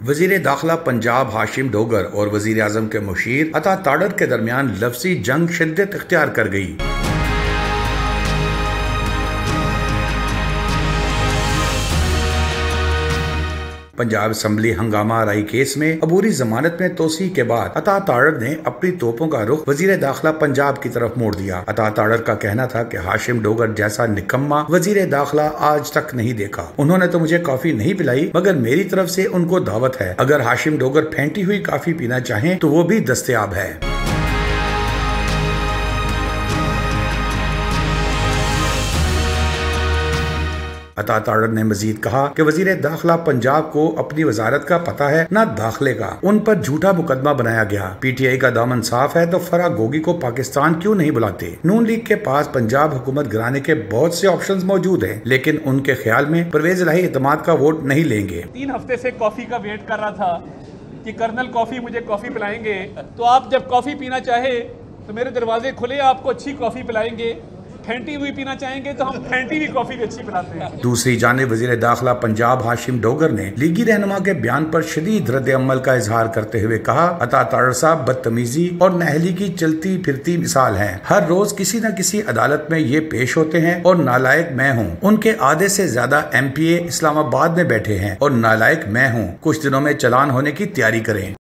वजीर दाखिला पंजाब हाशिम डोगर और वजीर आजम के मुशीर अता ताड़र के दरमियान लफ्जी जंग शिद्दत इख्तियार कर गई। पंजाब असम्बली हंगामा आरई केस में अबूरी जमानत में तोसी के बाद अता ताड़र ने अपनी तोपों का रुख वजीर दाखिला पंजाब की तरफ मोड़ दिया। अता ताड़र का कहना था कि हाशिम डोगर जैसा निकम्मा वजीर दाखिला आज तक नहीं देखा। उन्होंने तो मुझे कॉफी नहीं पिलाई, मगर मेरी तरफ से उनको दावत है। अगर हाशिम डोगर फेंटी हुई कॉफी पीना चाहें तो वो भी दस्तयाब है। अता ताड़र ने मजीद कहा कि वजीर दाखिला पंजाब को अपनी वजारत का पता है न दाखिले का। उन पर झूठा मुकदमा बनाया गया। PTI का दामन साफ है तो फराह गोगी को पाकिस्तान क्यों नहीं बुलाते। नून लीग के पास पंजाब हुकूमत गिराने के बहुत से ऑप्शंस मौजूद हैं, लेकिन उनके ख्याल में परवेज इलाही एतमाद का वोट नहीं लेंगे। 3 हफ्ते से कॉफी का वेट कर रहा था कि कर्नल कॉफी मुझे कॉफी पिलाएंगे, तो आप जब कॉफी पीना चाहे तो मेरे दरवाजे खुले, आपको अच्छी कॉफी पिलाएंगे। फेंटी हुई पीना चाहेंगे तो हम फेंटी हुई कॉफी भी अच्छी पिलाते हैं। दूसरी जानिब वजीर दाखिला पंजाब हाशिम डोगर ने लीगी रहनुमा के बयान पर शदीद रद्द अमल का इजहार करते हुए कहा, अता ताड़र साहब बदतमीजी और नाअहली की चलती फिरती मिसाल हैं। हर रोज किसी न किसी अदालत में ये पेश होते हैं और नालायक मैं हूँ। उनके आधे से ज्यादा MPA इस्लामाबाद में बैठे हैं और नालायक मैं हूँ। कुछ दिनों में चलान होने की तैयारी करें।